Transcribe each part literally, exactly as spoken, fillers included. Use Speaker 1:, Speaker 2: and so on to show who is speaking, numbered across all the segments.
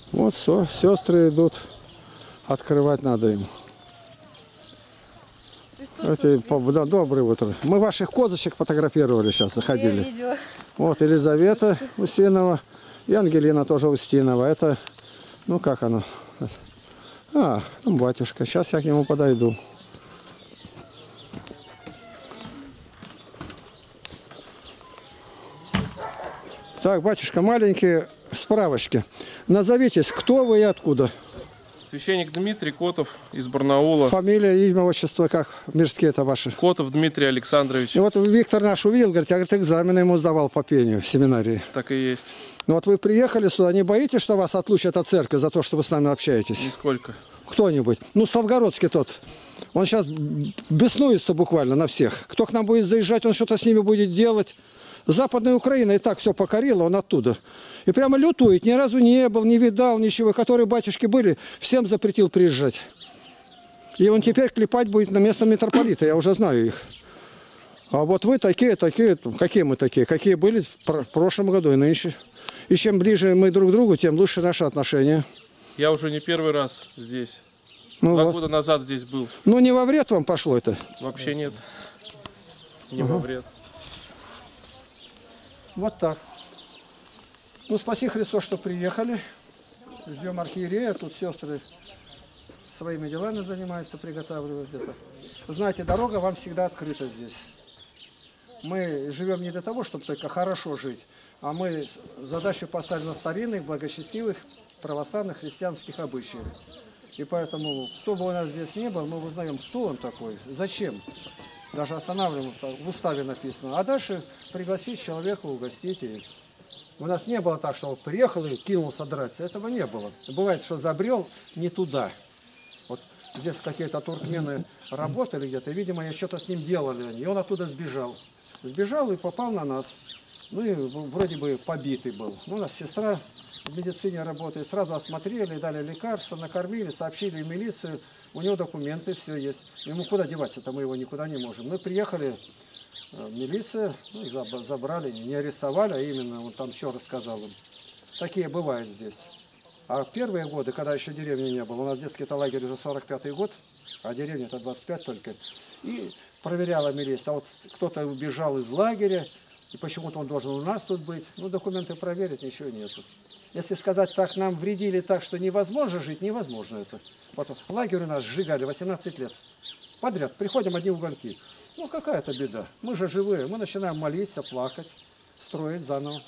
Speaker 1: Вот все, сестры идут. Открывать надо им. Эти, да, доброе утро. Мы ваших козочек фотографировали сейчас, заходили. Вот Елизавета Устинова и Ангелина тоже Устинова. Это, ну как оно? А, там батюшка. Сейчас я к нему подойду. Так, батюшка, маленькие справочки. Назовитесь, кто вы и откуда?
Speaker 2: Священник Дмитрий Котов из Барнаула.
Speaker 1: Фамилия, имя, отчество, как мирские это ваши?
Speaker 2: Котов Дмитрий Александрович.
Speaker 1: И вот Виктор наш увидел, говорит, я говорит, экзамены ему сдавал по пению в семинарии.
Speaker 2: Так и есть.
Speaker 1: Ну вот вы приехали сюда, не боитесь, что вас отлучат от церкви за то, что вы с нами общаетесь?
Speaker 2: Нисколько.
Speaker 1: Кто-нибудь? Ну, Савгородский тот. Он сейчас беснуется буквально на всех. Кто к нам будет заезжать, он что-то с ними будет делать. Западная Украина и так все покорила, он оттуда. И прямо лютует, ни разу не был, не видал ничего. Которые батюшки были, всем запретил приезжать. И он теперь клепать будет на местном митрополита, я уже знаю их. А вот вы такие, такие, какие мы такие? Какие были в прошлом году и нынче. И чем ближе мы друг к другу, тем лучше наши отношения.
Speaker 2: Я уже не первый раз здесь.
Speaker 1: Ну
Speaker 2: Два
Speaker 1: вот.
Speaker 2: года назад здесь был.
Speaker 1: Ну не во вред вам пошло это?
Speaker 2: Вообще нет. Не
Speaker 1: Ага.
Speaker 2: во вред.
Speaker 1: Вот так. Ну, спаси Христос, что приехали. Ждем архиерея. Тут сестры своими делами занимаются, приготавливают где-то. Знаете, дорога вам всегда открыта здесь. Мы живем не для того, чтобы только хорошо жить, а мы задачу поставили на старинных, благочестивых, православных, христианских обычаях. И поэтому, кто бы у нас здесь не был, мы узнаем, кто он такой, зачем. Даже останавливаем, в уставе написано. А дальше пригласить человека, угостить. И у нас не было так, что он приехал и кинулся драться. Этого не было. Бывает, что забрел не туда. Вот здесь какие-то туркмены работали где-то, видимо, они что-то с ним делали. И он оттуда сбежал. Сбежал и попал на нас. Ну и вроде бы побитый был. Ну, у нас сестра в медицине работает. Сразу осмотрели, дали лекарства, накормили, сообщили в милицию. У него документы, все есть. Ему куда деваться-то, мы его никуда не можем. Мы приехали, милиция, ну, забрали, не арестовали, а именно, он там еще рассказал им. Такие бывают здесь. А первые годы, когда еще деревни не было, у нас детский-то лагерь уже сорок пятый год, а деревня-то двадцать пять только. И проверяла милиция, а вот кто-то убежал из лагеря, и почему-то он должен у нас тут быть. Ну, документы проверить, ничего нету. Если сказать так, нам вредили так, что невозможно жить, невозможно это. Вот лагерь у нас сжигали восемнадцать лет. Подряд. Приходим одни угольки. Ну, какая-то беда. Мы же живые. Мы начинаем молиться, плакать, строить заново.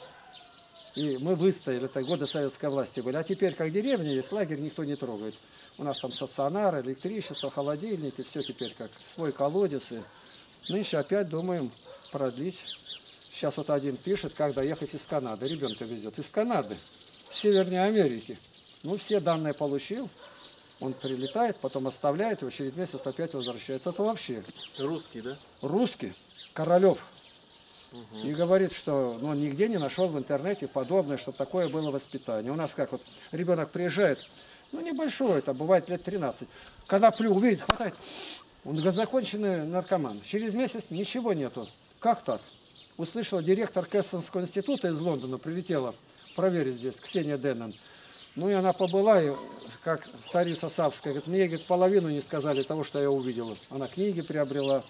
Speaker 1: И мы выстояли. Это годы советской власти были. А теперь, как деревня есть, лагерь никто не трогает. У нас там стационар, электричество, холодильники. Все теперь как свой колодец. И нынче опять думаем продлить. Сейчас вот один пишет, как доехать из Канады. Ребенка везет. Из Канады. Северной Америки. Ну, все данные получил. Он прилетает, потом оставляет его, через месяц опять возвращается. Это вообще...
Speaker 2: Русский, да?
Speaker 1: Русский. Королев.
Speaker 2: Угу.
Speaker 1: И говорит, что ну, он нигде не нашел в интернете подобное, чтобы такое было воспитание. У нас как вот ребенок приезжает, ну, небольшой, это бывает лет тринадцать. Коноплю увидит, хватает. Он законченный наркоман. Через месяц ничего нету. Как так? Услышала директор Кессонского института из Лондона, прилетела проверить здесь, Ксения Деннон. Ну и она побыла, и, как Сариса Савская, говорит, мне говорит, половину не сказали того, что я увидела. Она книги приобрела,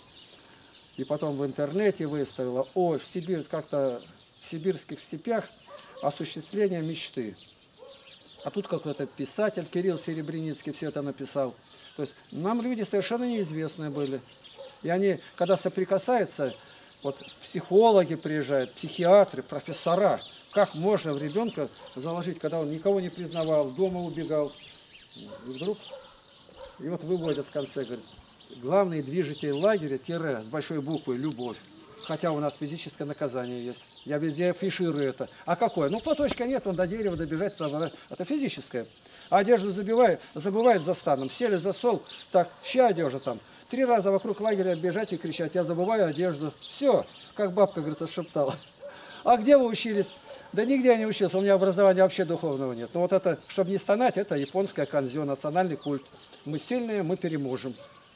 Speaker 1: и потом в интернете выставила. Ой, в Сибирь, как-то в сибирских степях осуществление мечты. А тут какой-то писатель, Кирилл Серебряницкий, все это написал. То есть нам люди совершенно неизвестные были. И они, когда соприкасаются, вот психологи приезжают, психиатры, профессора, как можно в ребенка заложить, когда он никого не признавал, дома убегал. И вдруг, и вот выводят в конце, говорят, главный движитель лагеря, тире, с большой буквы, любовь. Хотя у нас физическое наказание есть. Я везде афиширую это. А какое? Ну, платочка нет, он до дерева добежать, это физическое. А одежду забивает, забывает за станом. Сели за стол, так, ща одежда там. Три раза вокруг лагеря бежать и кричать, я забываю одежду. Все, как бабка, говорит, отшептала. А где вы учились? Да нигде я не учился, у меня образования вообще духовного нет. Но вот это, чтобы не стонать, это японская канзё, национальный культ. Мы сильные, мы переможем.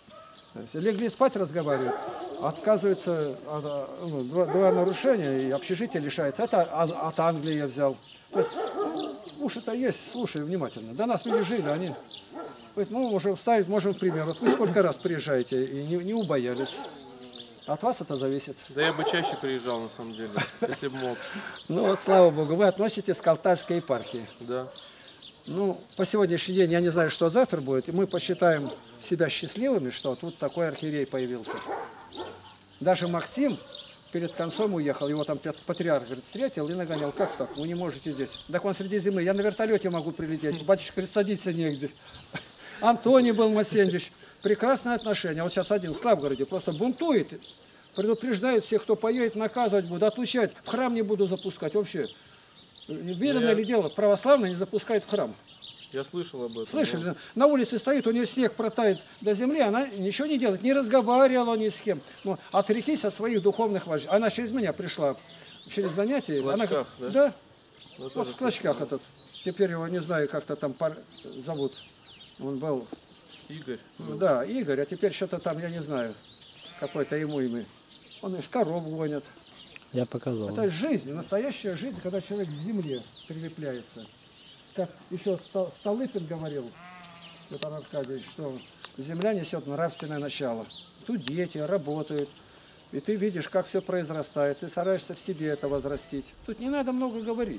Speaker 1: Легли спать, разговаривают, отказываются, ну, два, два нарушения, и общежитие лишается. Это от Англии я взял. То есть, уши-то есть, слушай внимательно. До нас люди жили, они... Говорит, ну, можем вставить, можем в пример. Вот вы сколько раз приезжаете и не, не убоялись. От вас это зависит.
Speaker 2: Да я бы чаще приезжал, на самом деле, если бы мог.
Speaker 1: Ну вот, слава Богу, вы относитесь к Алтайской епархии.
Speaker 2: Да.
Speaker 1: Ну, по сегодняшний день я не знаю, что завтра будет. И мы посчитаем себя счастливыми, что тут такой архиерей появился. Даже Максим перед концом уехал. Его там патриарх, говорит, встретил и нагонял. Как так? Вы не можете здесь. Так он среди зимы. Я на вертолете могу прилететь. Батюшка, говорит, садиться негде. Антоний был Масеньевич. Прекрасное отношение. Вот сейчас один в Славгороде просто бунтует. Предупреждают всех, кто поедет, наказывать буду, отлучать. В храм не буду запускать. Вообще, верно
Speaker 2: Я...
Speaker 1: ли дело? Православные не запускают в храм.
Speaker 2: Я слышал об этом.
Speaker 1: Слышали?
Speaker 2: Но...
Speaker 1: На улице стоит, у нее снег протает до земли, она ничего не делает. Не разговаривала ни с кем. Но отрекись от своих духовных вождей. Она через меня пришла, через занятия.
Speaker 2: В клочках,
Speaker 1: она...
Speaker 2: да?
Speaker 1: Да.
Speaker 2: Ну,
Speaker 1: вот в клочках этот. Теперь его, не знаю, как-то там пар... зовут. Он был...
Speaker 2: Игорь.
Speaker 1: Ну, да, Игорь, а теперь что-то там, я не знаю, какой-то ему имя. Он из коров гонит.
Speaker 3: Я показал.
Speaker 1: Это жизнь, настоящая жизнь, когда человек к земле прилепляется. Как еще Столыпин говорил, Петр Аркадьевич, что земля несет нравственное начало. Тут дети работают, и ты видишь, как все произрастает, ты стараешься в себе это возрастить. Тут не надо много говорить.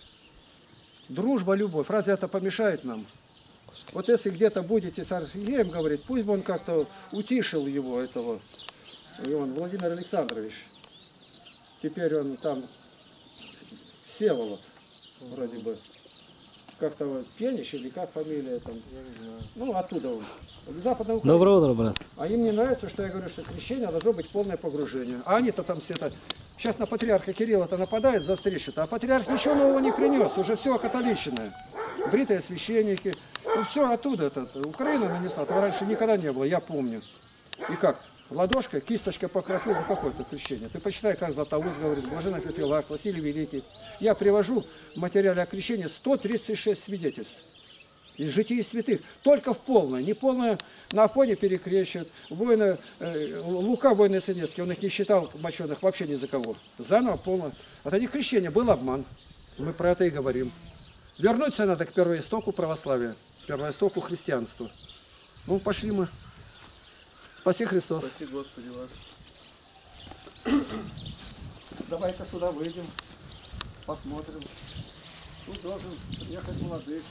Speaker 1: Дружба, любовь, разве это помешает нам? Вот если где-то будете с архиереем говорить, пусть бы он как-то утишил его, этого, и он, Владимир Александрович. Теперь он там, Всеволод, вроде бы, как-то вот, Пенич или как фамилия там, я не знаю. Ну, оттуда он. Западная Украина.
Speaker 3: Доброе утро, брат.
Speaker 1: А им не нравится, что я говорю, что крещение должно быть полное погружение. А они-то там все это... Сейчас на патриарха Кирилла-то нападает за встречу-то, а патриарх ничего нового не принес, уже все окатоличенное. Бритые священники, ну все оттуда, это, Украина нанесла, этого раньше никогда не было, я помню. И как? Ладошка, кисточка покропила, ну какое-то крещение. Ты почитай, как Златоуст говорит, Блаженный Феофилакт, Василий Великий. Я привожу в материале о крещении сто тридцать шесть свидетельств. Из житий святых. Только в полное. Не полное на Афоне перекрещивают. Воины, э, Лука, воины Ценецкий, он их не считал мощеных вообще ни за кого. Заново полное. Это не крещение, был обман. Мы про это и говорим. Вернуться надо к первоистоку православия, первоистоку христианства. Ну, пошли мы. Спаси Христос.
Speaker 2: Спаси Господи вас.
Speaker 1: Давай-ка сюда выйдем, посмотрим. Тут должен приехать владыка.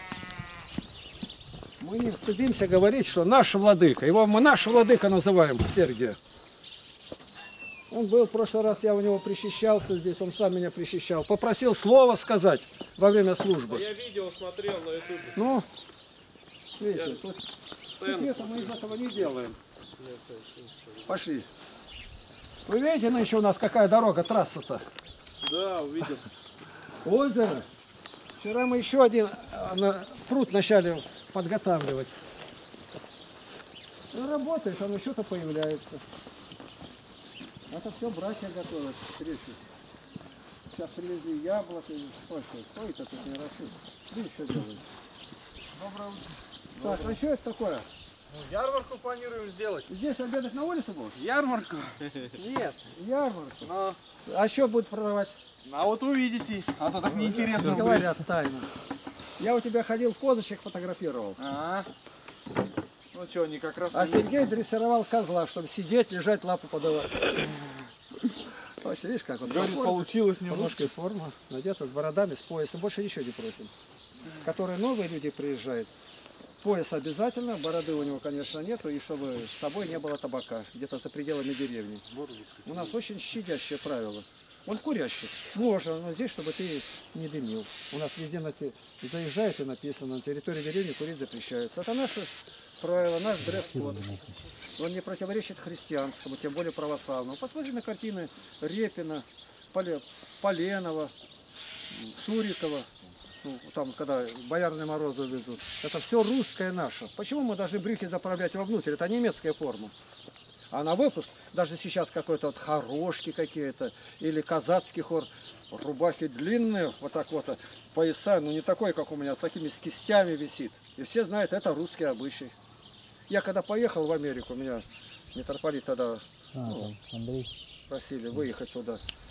Speaker 1: Мы не стыдимся говорить, что наш владыка. Его мы наш владыка называем, Сергия. Он был в прошлый раз, я у него причащался здесь, он сам меня причащал. Попросил слово сказать во время службы.
Speaker 2: Я видео смотрел на ютубе.
Speaker 1: Ну, видите,
Speaker 2: Я
Speaker 1: тут
Speaker 2: постоянно
Speaker 1: это мы из этого не делаем. Пошли. Вы видите, ну еще у нас какая дорога, трасса-то?
Speaker 2: Да, увидел.
Speaker 1: Озеро. Вчера мы еще один э, пруд начали подготавливать. И работает, оно что-то появляется. Это все братья готовят встречу. Сейчас привезли яблоко. Ой, что это тут не растет? Видишь, что делают? Доброе утро. Так, а что это такое?
Speaker 4: Ну, ярмарку планируем сделать.
Speaker 1: Здесь обедать на улице будут?
Speaker 4: Ярмарку? Нет.
Speaker 1: Ярмарку.
Speaker 4: Но...
Speaker 1: А что будут продавать?
Speaker 4: А вот увидите. А то так неинтересно будет.
Speaker 1: Говорят, тайно. Я у тебя ходил, козочек фотографировал.
Speaker 4: А, ну что, они как раз...
Speaker 1: А
Speaker 4: есть.
Speaker 1: Сергей дрессировал козла, чтобы сидеть, лежать, лапу подавать. Вообще, видишь, как он?
Speaker 4: Говорит, получилось немножко.
Speaker 1: Русская форма, надета с бородами, с поясом. Больше ничего не просим. Которые новые люди приезжают. Пояс обязательно, бороды у него, конечно, нету, и чтобы с собой не было табака, где-то за пределами деревни. У нас очень щадящее правило. Он курящий. Можно, но здесь, чтобы ты не дымил. У нас везде на те... заезжает и написано, на территории деревни курить запрещается. Это наше правило, наш дресс-код. Он не противоречит христианскому, тем более православному. Посмотри на картины Репина, Поленова, Сурикова. Ну, там, когда Боярные Морозы везут. Это все русское наше. Почему мы должны брюки заправлять вовнутрь? Это немецкая форма. А на выпуск, даже сейчас какой-то вот хорошки какие-то, или казацкий хор, рубахи длинные, вот так вот, пояса, ну не такой, как у меня, с такими с кистями висит. И все знают, это русский обычай. Я когда поехал в Америку, меня митрополит тогда
Speaker 3: А,
Speaker 1: ну,
Speaker 3: там Андрей.
Speaker 1: просили выехать туда.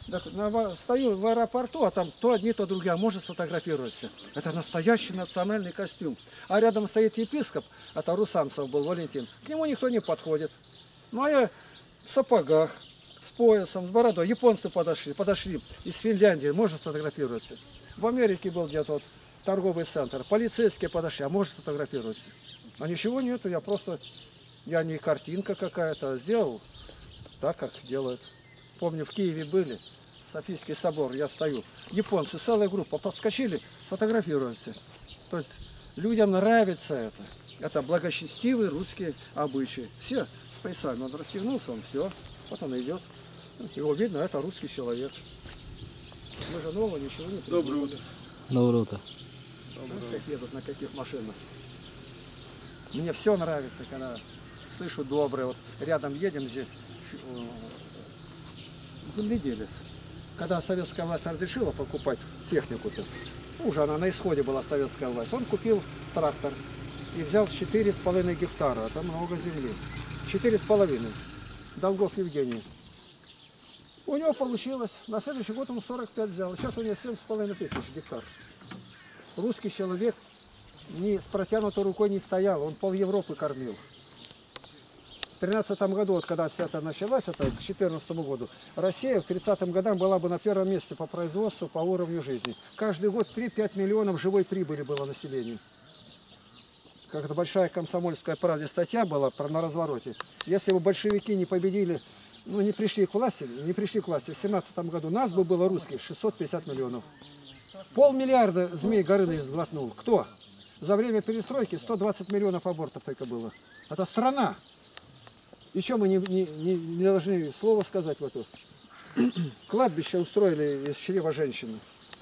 Speaker 1: Так, на во- стою в аэропорту, а там то одни, то другие, а может сфотографироваться. Это настоящий национальный костюм. А рядом стоит епископ, это Русанцев был, Валентин. К нему никто не подходит. Ну а я в сапогах, с поясом, с бородой. Японцы подошли, подошли из Финляндии, можно сфотографироваться. В Америке был где-то вот торговый центр, полицейские подошли, а может сфотографироваться. А ничего нету, я просто, я не картинка какая-то, сделал так, как делают. Помню, в Киеве были, Софийский собор, я стою. Японцы, целая группа, подскочили, фотографируются. То есть людям нравится это. Это благочестивые русские обычаи. Все с поясами. Он расстегнулся, он все. Вот он идет. Его видно, это русский человек. Мы же нового ничего не придумали.
Speaker 4: Доброе утро.
Speaker 3: Доброе утро.
Speaker 1: Знаешь, как едут, на каких машинах. Мне все нравится, когда слышу доброе. Вот рядом едем здесь, э, земледелец. Когда советская власть разрешила покупать технику-то, ну, уже она на исходе была советская власть, он купил трактор и взял четыре с половиной гектара, это много земли. Четыре с половиной. Долгов Евгений. У него получилось, на следующий год он сорок пять взял, сейчас у него семь с половиной тысяч гектар. Русский человек ни с протянутой рукой не стоял, он пол Европы кормил. В тринадцатом году, вот когда все это началось, это к четырнадцатому году, Россия в тридцатом годам была бы на первом месте по производству, по уровню жизни. Каждый год три-пять миллионов живой прибыли было населению. Как-то большая комсомольская правда статья была про, на развороте. Если бы большевики не победили, ну не пришли к власти, не пришли к власти в семнадцатом году, нас бы было русских шестьсот пятьдесят миллионов. Полмиллиарда змей Горыныч сглотнул. Кто? За время перестройки сто двадцать миллионов абортов только было. Это страна. Еще мы не, не, не, не должны слова сказать в эту. Кладбище устроили из чрева женщины.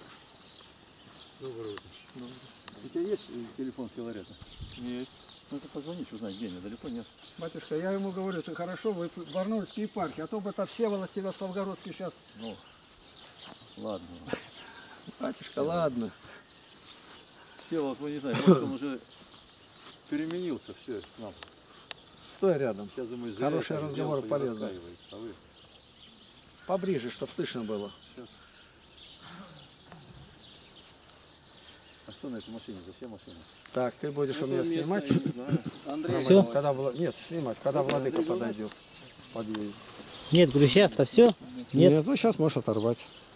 Speaker 5: Доброе утро. У тебя есть телефон Филарета?
Speaker 4: Есть.
Speaker 5: Ну ты позвони, узнай, где недалеко нет.
Speaker 1: Батюшка, я ему говорю, ты хорошо, вы в Арнольдской епархии, а то бы это Всеволод тебя Славгородский сейчас.
Speaker 5: Ну, ладно.
Speaker 1: Батюшка, ладно.
Speaker 5: Всеволод, вы не знаете, может он уже переменился, все, нам.
Speaker 1: Стой рядом.
Speaker 5: Сейчас думаю, зря
Speaker 1: Хороший
Speaker 5: это
Speaker 1: разговор,
Speaker 5: сделал,
Speaker 1: полезно.
Speaker 5: раскаивается, а вы
Speaker 1: Поближе, чтобы слышно было.
Speaker 5: сейчас. А что на этой машине? Зачем машина?
Speaker 1: Так, ты будешь у меня снимать.
Speaker 4: Андрей,
Speaker 3: Всё?
Speaker 1: Когда, Вла- нет, снимать, когда владыка подойдет. Подъедет.
Speaker 3: Нет, говорю, сейчас-то все? Нет.
Speaker 1: Нет, ну сейчас можешь оторвать.